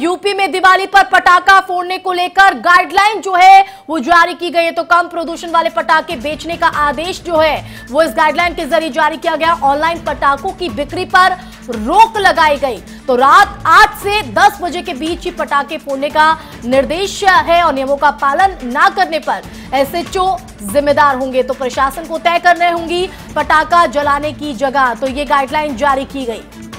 UP में दिवाली पर पटाखा फोड़ने को लेकर गाइडलाइन जो है वो जारी की गई है। तो कम प्रदूषण वाले पटाखे बेचने का आदेश जो है वो इस गाइडलाइन के जरिए जारी किया गया। ऑनलाइन पटाखों की बिक्री पर रोक लगाई गई। तो रात 8 से 10 बजे के बीच ही पटाखे फोड़ने का निर्देश है और नियमों का पालन ना करने पर एसएचओ जिम्मेदार होंगे। तो प्रशासन को तय करने होंगी पटाखा जलाने की जगह। तो ये गाइडलाइन जारी की गई।